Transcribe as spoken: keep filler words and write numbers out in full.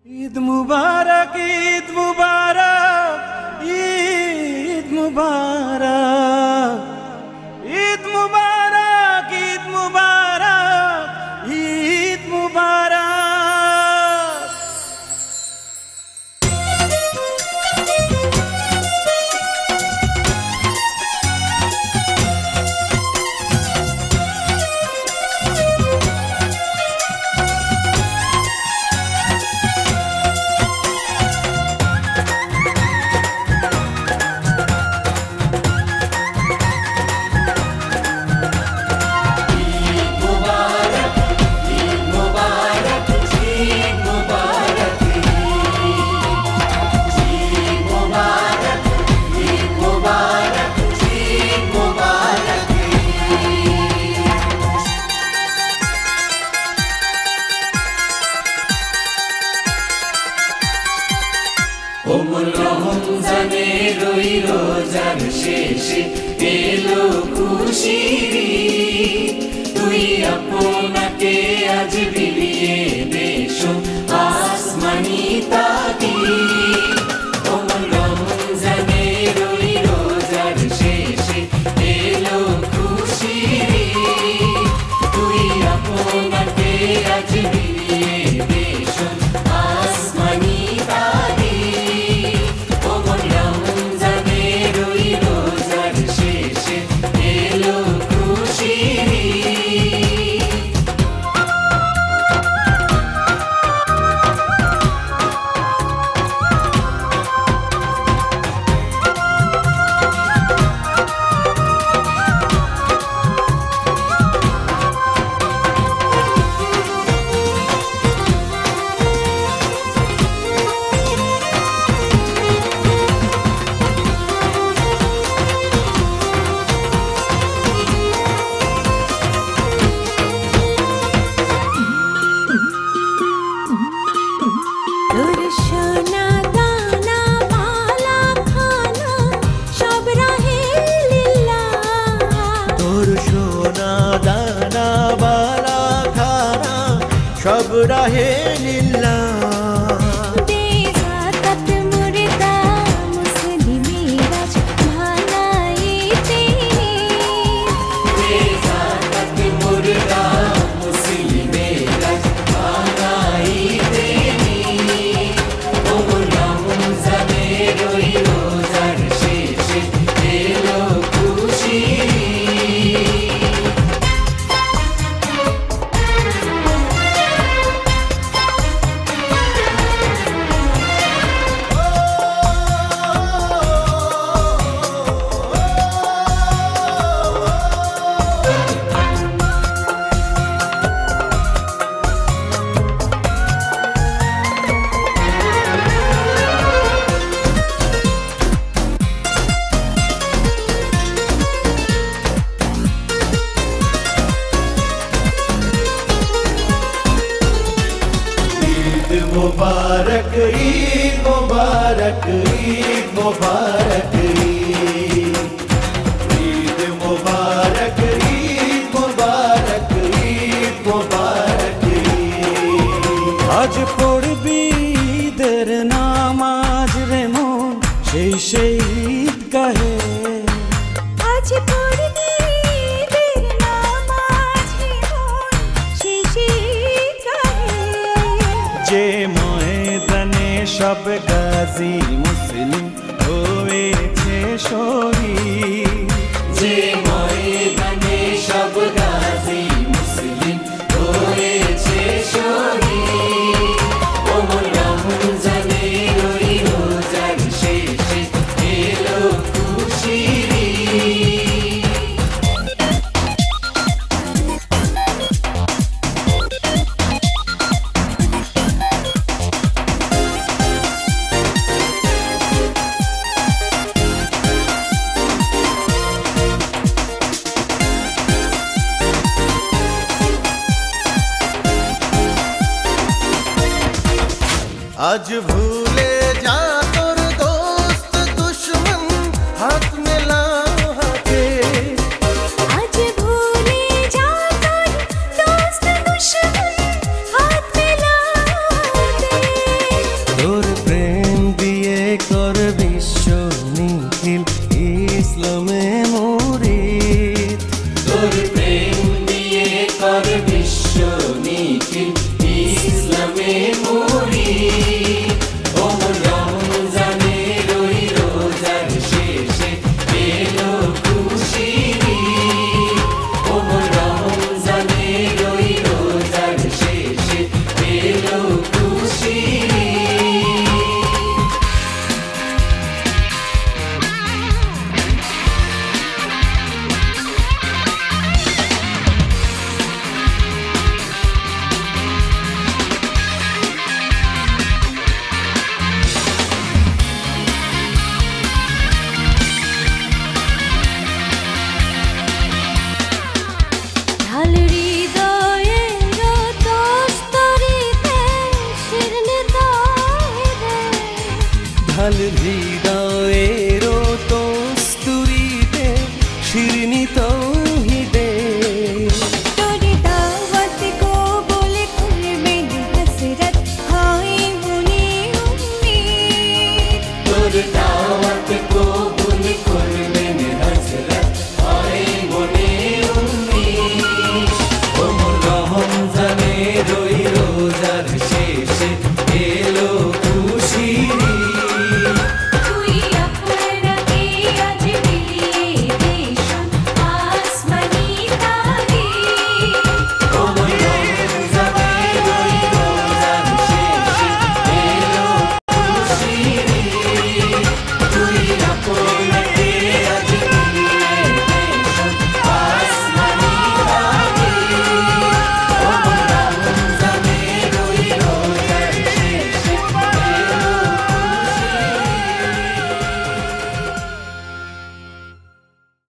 ईद मुबारक ईद मुबारक ईद मुबारक ईद मुबारक ईद मुबारक ईद मुबारक। রই রোজার শেষে এলো খুশির তুই আপনাকে আজ বিলিয়ে দেশো আসমানি তাকি ওমন রমজানে রই রোজার শেষে এলো খুশির তুই আপনাকে আজ বিলিয়ে দেশো আসমানি তাকি सब रहे लिल्ला दे ज़ाकत मुर्दा मुस्लिमीराज भालाई तेरी दे ज़ाकत मुर्दा मुस्लिमीराज भालाई तेरी ओमन रमजाने রই রোজার শেষে এলো খুশি मुबारक ईद मुबारक ईद मुबारक ईद मुबारक ईद मुबारक ईद मुबारक आज पढ़बी ঈদের নামাজ রে মন সেই সেই ঈদ গাহে आज पढ़बी ঈদের নামাজ রে মন সেই সেই ঈদ গাহে যে ময়দানে সব গাজী মুসলিম হয়েছে শহীদ যে ময়দানে সব গাজী মুসলিম হয়েছে শহীদ ওমন রমজানে রই রোজার শেষে এলো খুশির आज भूले जा तोर दोस्त दुश्मन हाथ मिला के आज भूले जा तोर दोस्त दुश्मन हाथ मिला दे উথাল হৃদয়ে